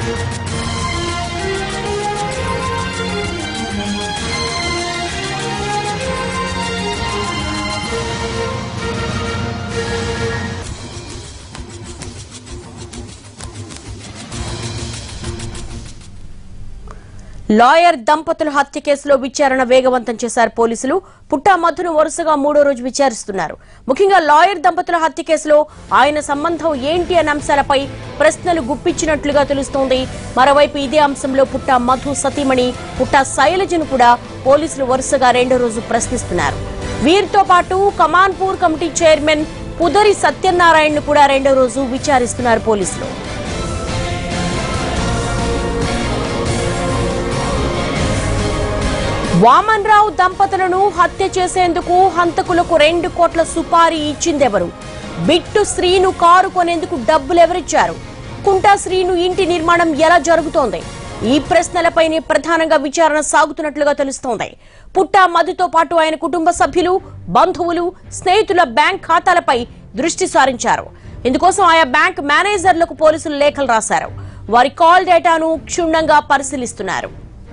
Lawyer దంపతుల హత్య కేసులో విచారణ వేగవంతం చేశారు పోలీసులు. పుట్టా మధును వరుసగా 3వ రోజు విచారిస్తున్నారు. ముఖ్యంగా లాయర్ దంపతుల హత్య కేసులో ఆయన సంబంధం ఏంటి అనే అంశాలపై ప్రశ్నలు గుప్పించినట్లుగా తెలుస్తోంది. మరోవైపు ఇదే అంశంలో పుట్టా మధు సతీమణి పుట్టా శైలజను కూడా పోలీసులు వరుసగా 2వ రోజు ప్రశ్నిస్తున్నారు. వీరితో పాటు కమాన్పూర్ కమిటీ చైర్మన్ పుదరి సత్యనారాయణను కూడా 2వ రోజు విచారిస్తున్నారు పోలీసులు. వామన్ రావు దంపతులను హత్య చేసేందుకు హంతకులకు 2 కోట్ల సుపారీ ఇచ్చిందెవరు? బిట్టు శ్రీను కారు కొనేందుకు డబ్బులెవరిచ్చారు? కుంటా శ్రీను ఇంటి నిర్మాణం ఎలా జరుగుతోంది? ఈ ప్రశ్నలపైనే ప్రధానంగా విచారణ సాగుతున్నట్లుగా తెలుస్తోంది. పుట్టా మధుతో పాటు ఆయన కుటుంబ సభ్యులు, బంధువులు, స్నేహితుల బ్యాంక్ ఖాతాలపై దృష్టి సారించారు. ఇందుకోసం ఆయా బ్యాంక్ మేనేజర్లకు పోలీసులు లేఖలు రాశారు. వారి కాల్ డేటాను క్షుణ్ణంగా పరిశీలిస్తున్నారు.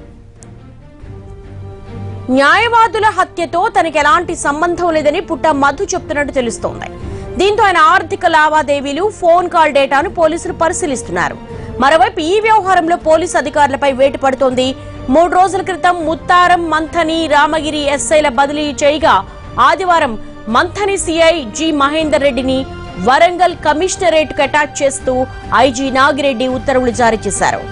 న్యాయవాదుల హత్యతో తనకి ఎలాంటి సంబంధం లేదని పుట్టా మధు చెప్తున్నట్టు తెలుస్తోంది. దీంతో ఆయన ఆర్థిక లావాదేవీలు, ఫోన్ కాల్ డేటాను పోలీసులు పరిశీలిస్తున్నారు. మరోవైపు ఈ వ్యవహారంలో పోలీసు అధికారులపై వేటు పడుతోంది. 3 రోజుల క్రితం ముత్తారం, మంథని, రామగిరి ఎస్ఐల బదిలీ చేయగా ఆదివారం మంథని సిఐ జి మహేందర్ రెడ్డిని వరంగల్ కమిషనరేట్కు అటాచ్ చేస్తూ ఐజీ నాగిరెడ్డి ఉత్తర్వులు జారీ చేశారు.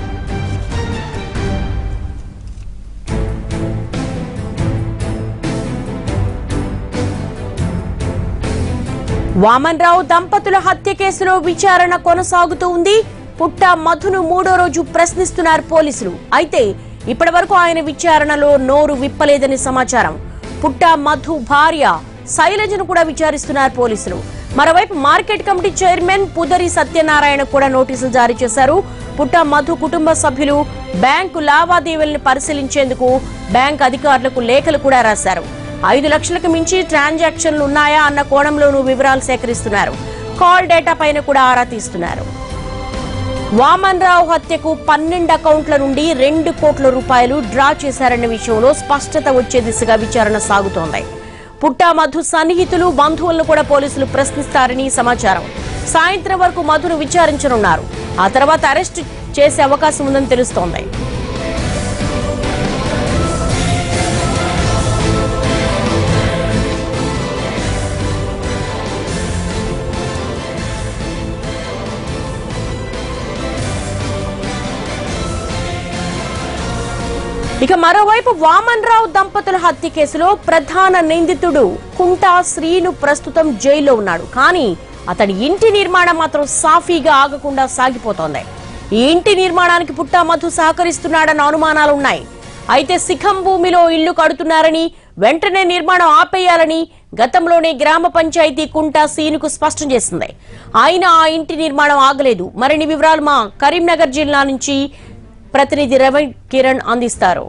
వామన్ రావు దంపతుల హత్య కేసులో విచారణ కొనసాగుతూ ఉంది. పుట్టా మధును 3వ రోజు ప్రశ్నిస్తున్నారు పోలీసులు. అయితే ఇప్పటి వరకు ఆయన విచారణలో నోరు విప్పలేదని సమాచారం. పుట్టా మధు భార్య శైలజను కూడా విచారిస్తున్నారు పోలీసులు. మరోవైపు market committee chairman Pudari Satyanarayana కూడా నోటీసులు జారీ చేశారు. పుట్టా మధు కుటుంబ సభ్యులు బ్యాంకు లావాదేవీలను పరిశీలించేందుకు బ్యాంక్ అధికారులకు లేఖలు కూడా రాశారు. 5 లక్షలకు మించి ట్రాన్సాక్షన్లు ఉన్నాయా అన్న కోణంలోనూ వివరాలు సేకరిస్తున్నారు. కాల్ డేటా పైన కూడా ఆరా తీస్తున్నారు. వామన్ రావు హత్యకు 12 అకౌంట్ల నుండి 2 కోట్ల రూపాయలు డ్రా చేశారన్న విషయంలో స్పష్టత వచ్చే దిశగా విచారణ సాగుతోంది. పుట్టా మధు సన్నిహితులు, బంధువులను కూడా పోలీసులు ప్రశ్నిస్తారని సమాచారం. సాయంత్రం వరకు మధును విచారించనున్నారు. ఆ తర్వాత అరెస్టు చేసే అవకాశం ఉందని తెలుస్తోంది. ఇక మరోవైపు వామన్ రావు దంపతుల హత్య కేసులో ప్రధాన నిందితుడు కుంటా శ్రీను ప్రస్తుతం జైల్లో ఉన్నాడు. కానీ అతడి ఇంటి నిర్మాణం మాత్రం సాఫీగా ఆగకుండా సాగిపోతోంది. ఈ ఇంటి నిర్మాణానికి పుట్టా మధు సహకరిస్తున్నాడన్న అనుమానాలున్నాయి. అయితే శిఖం భూమిలో ఇల్లు కడుతున్నారని, వెంటనే నిర్మాణం ఆపేయాలని గతంలోనే గ్రామ పంచాయతీ కుంటా శ్రీనుకు స్పష్టం చేసింది. అయినా ఆ ఇంటి నిర్మాణం ఆగలేదు. మరిన్ని వివరాలు మా కరీంనగర్ జిల్లా నుంచి ప్రతినిధి రవి కిరణ్ అందిస్తారు.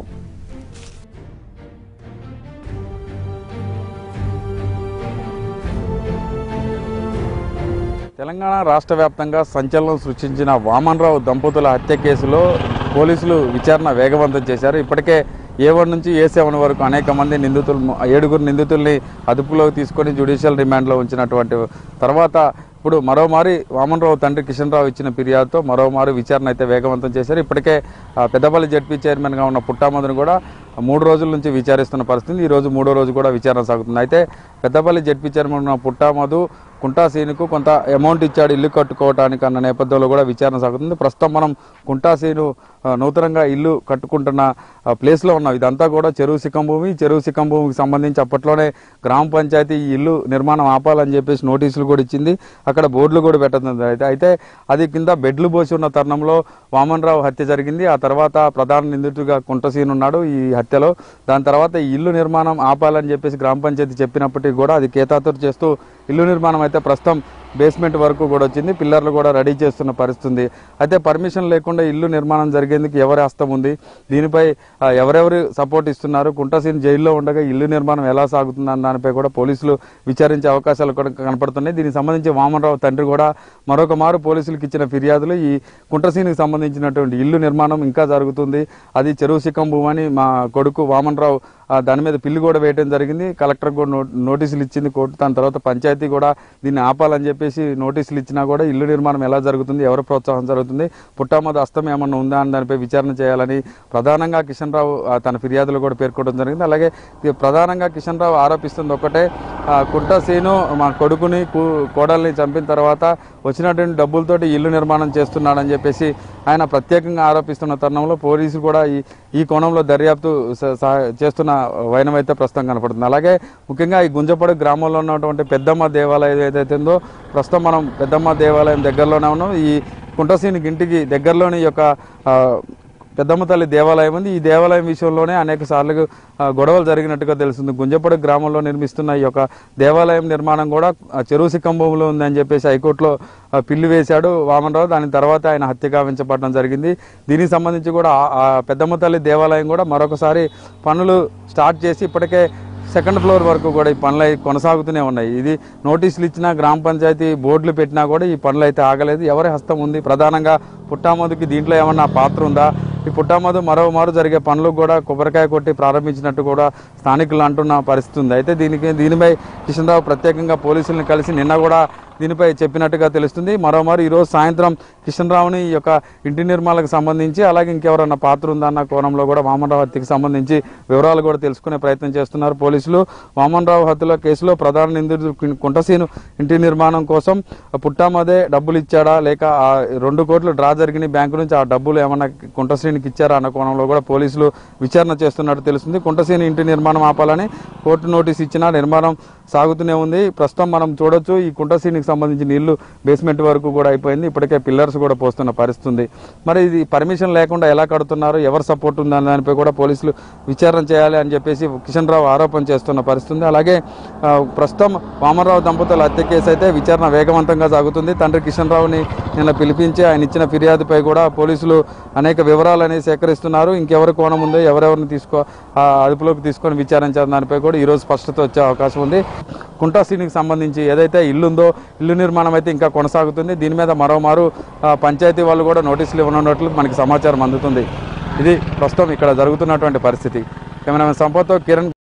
తెలంగాణ రాష్ట్ర వ్యాప్తంగా సంచలనం సృష్టించిన వామన్ రావు దంపతుల హత్య కేసులో పోలీసులు విచారణ వేగవంతం చేశారు. ఇప్పటికే A1 నుంచి A7 వరకు అనేక మంది నిందితులు 7 నిందితుల్ని అదుపులోకి తీసుకొని జ్యుడిషియల్ రిమాండ్లో ఉంచినటువంటి తర్వాత ఇప్పుడు మరోమారి వామన్ రావు తండ్రి కిషన్ రావు ఇచ్చిన ఫిర్యాదుతో మరోమారి విచారణ అయితే వేగవంతం చేశారు. ఇప్పటికే పెద్దపల్లి జడ్పీ చైర్మన్గా ఉన్న పుట్టా మధును కూడా 3 రోజుల నుంచి విచారిస్తున్న పరిస్థితి. ఈరోజు 3వ రోజు కూడా విచారణ సాగుతుంది. అయితే పెద్దపల్లి జడ్పీ చైర్మన్ ఉన్న పుట్టా మధు కుంటా సీనుకు కొంత అమౌంట్ ఇచ్చాడు ఇల్లు కట్టుకోవడానికి అన్న నేపథ్యంలో కూడా విచారణ సాగుతుంది. ప్రస్తుతం మనం కుంటా సీను నూతనంగా ఇల్లు కట్టుకుంటున్న ప్లేస్లో ఉన్నాం. ఇదంతా కూడా చెరువు శిఖం భూమి. చెరువు శిఖం భూమికి సంబంధించి అప్పట్లోనే గ్రామ పంచాయతీ ఈ ఇల్లు నిర్మాణం ఆపాలని చెప్పేసి నోటీసులు కూడా ఇచ్చింది. అక్కడ బోర్డులు కూడా పెట్టడం అయితే అది కింద బెడ్లు పోసి ఉన్న తరుణంలో వామన్ రావు హత్య జరిగింది. ఆ తర్వాత ప్రధాన నిందితుడిగా కుంటా సీను ఉన్నాడు ఈ హత్యలో. దాని తర్వాత ఈ ఇల్లు నిర్మాణం ఆపాలని చెప్పేసి గ్రామ పంచాయతీ చెప్పినప్పటికీ కూడా అది కేతాతురు చేస్తూ ఇల్లు నిర్మాణం అయితే ప్రస్తుతం బేస్మెంట్ వరకు కూడా వచ్చింది, పిల్లర్లు కూడా రెడీ చేస్తున్న పరిస్థితి. అయితే పర్మిషన్ లేకుండా ఇల్లు నిర్మాణం జరిగేందుకు ఎవరి హస్తం ఉంది, దీనిపై ఎవరెవరు సపోర్ట్ ఇస్తున్నారు, కుంటసీని జైల్లో ఉండగా ఇల్లు నిర్మాణం ఎలా సాగుతుందన్న దానిపై కూడా పోలీసులు విచారించే అవకాశాలు కూడా కనపడుతున్నాయి. దీనికి సంబంధించి వామనరావు తండ్రి కూడా మరొక మారు పోలీసులకు ఇచ్చిన ఫిర్యాదులు ఈ కుంటసీనికి సంబంధించినటువంటి ఇల్లు నిర్మాణం ఇంకా జరుగుతుంది, అది చెరువు సిక్కం భూమి అని మా కొడుకు వామనరావు దాని మీద పిల్లు కూడా వేయడం జరిగింది. కలెక్టర్ కూడా నోటీసులు ఇచ్చింది కోర్టు. దాని తర్వాత పంచాయతీ కూడా దీన్ని ఆపాలని చెప్పేసి నోటీసులు ఇచ్చినా కూడా ఇల్లు నిర్మాణం ఎలా జరుగుతుంది, ఎవరి ప్రోత్సాహం జరుగుతుంది, పుట్టామది హస్తం ఏమన్నా ఉందా అని దానిపై విచారణ చేయాలని ప్రధానంగా కిషన్ రావు తన ఫిర్యాదులు కూడా పేర్కొనడం జరిగింది. అలాగే ప్రధానంగా కిషన్ రావు ఆరోపిస్తుంది ఒకటే, కుంటసీను మా కొడుకుని కోడల్ని చంపిన తర్వాత వచ్చినటువంటి డబ్బులతోటి ఇల్లు నిర్మాణం చేస్తున్నాడని చెప్పేసి ఆయన ప్రత్యేకంగా ఆరోపిస్తున్న తరుణంలో పోలీసులు కూడా ఈ కోణంలో దర్యాప్తు చేస్తున్న వైనం అయితే ప్రస్తుతం కనపడుతుంది. అలాగే ముఖ్యంగా ఈ గుంజపడు గ్రామంలో ఉన్నటువంటి పెద్దమ్మ దేవాలయం ఏదైతే ఉందో ప్రస్తుతం మనం పెద్దమ్మ దేవాలయం దగ్గరలోనే ఉన్నాం. ఈ కుంటసీని ఇంటికి దగ్గరలోని ఈ యొక్క పెద్దమ్మ తల్లి దేవాలయం ఉంది. ఈ దేవాలయం విషయంలోనే అనేక సార్లు గొడవలు జరిగినట్టుగా తెలుస్తుంది. గుంజపడు గ్రామంలో నిర్మిస్తున్న ఈ యొక్క దేవాలయం నిర్మాణం కూడా చెరువు సిక్కంభూమిలో ఉందని చెప్పేసి హైకోర్టులో పిల్లు వేశాడు వామనరావు. దాని తర్వాత ఆయన హత్య గావించబడడం జరిగింది. దీనికి సంబంధించి కూడా పెద్దమ్మ తల్లి దేవాలయం కూడా మరొకసారి పనులు స్టార్ట్ చేసి ఇప్పటికే సెకండ్ ఫ్లోర్ వరకు కూడా ఈ పనులు కొనసాగుతూనే ఉన్నాయి. ఇది నోటీసులు ఇచ్చినా గ్రామ పంచాయతీ బోర్డులు పెట్టినా కూడా ఈ పనులు అయితే ఆగలేదు. ఎవరి హస్తం ఉంది, ప్రధానంగా పుట్టామధుకి దీంట్లో ఏమన్నా పాత్ర ఉందా, ఈ పుట్టామధు మరోమారు జరిగే పనులకు కూడా కొబ్బరికాయ కొట్టి ప్రారంభించినట్టు కూడా స్థానికులు అంటున్న పరిస్థితి ఉంది. అయితే దీనిపై కిషన్ రావు ప్రత్యేకంగా పోలీసులను కలిసి నిన్న కూడా దీనిపై చెప్పినట్టుగా తెలుస్తుంది. మరోమారు ఈరోజు సాయంత్రం కిషన్ రావుని ఈ యొక్క ఇంటి నిర్మాణాలకు సంబంధించి అలాగే ఇంకెవరన్నా పాత్ర ఉందన్న కోణంలో కూడా వామనరావు హత్యకు సంబంధించి వివరాలు కూడా తెలుసుకునే ప్రయత్నం చేస్తున్నారు పోలీసులు. వామనరావు హత్యల కేసులో ప్రధాన నిందితుడు కుంటసీను ఇంటి నిర్మాణం కోసం పుట్టామదే డబ్బులు ఇచ్చాడా, లేక 2 కోట్లు డ్రా జరిగిన బ్యాంకు నుంచి ఆ డబ్బులు ఏమన్నా కుంటసీనికి ఇచ్చారా అన్న కోణంలో కూడా పోలీసులు విచారణ చేస్తున్నట్టు తెలుస్తుంది. కుంటసీని ఇంటి నిర్మాణం ఆపాలని కోర్టు నోటీస్ ఇచ్చినా నిర్మాణం సాగుతూనే ఉంది. ప్రస్తుతం మనం చూడొచ్చు ఈ కుంటసీనికి సంబంధించిన ఇల్లు బేస్మెంట్ వరకు కూడా అయిపోయింది. ఇప్పటికే పిల్లర్స్ కూడా పోస్తున్న పరిస్థితి. మరి ఇది పర్మిషన్ లేకుండా ఎలా కడుతున్నారు, ఎవరు సపోర్ట్ ఉందన్న దానిపై కూడా పోలీసులు విచారణ చేయాలి అని చెప్పేసి కిషన్ రావు ఆరోపణ చేస్తున్న పరిస్థితి. అలాగే ప్రస్తుతం వామనరావు దంపతుల హత్య కేసు అయితే విచారణ వేగవంతంగా సాగుతుంది. తండ్రి కిషన్ రావుని నిన్న పిలిపించి ఆయన ఇచ్చిన ఫిర్యాదుపై కూడా పోలీసులు అనేక వివరాలని సేకరిస్తున్నారు. ఇంకెవరి కోణం ఉందో ఎవరెవరిని అదుపులోకి తీసుకొని విచారించాలని దానిపై కూడా ఈరోజు స్పష్టత వచ్చే అవకాశం ఉంది. కుంటసీనికి సంబంధించి ఏదైతే ఇల్లుందో ఇల్లు నిర్మాణం అయితే ఇంకా కొనసాగుతుంది. దీని మీద మరోమారు పంచాయతీ వాళ్ళు కూడా నోటీసులు ఇవ్వనున్నట్లు మనకి సమాచారం అందుతుంది. ఇది ప్రస్తుతం ఇక్కడ జరుగుతున్నటువంటి పరిస్థితి. కెమెరామెన్ సంపత్తో కిరణ్.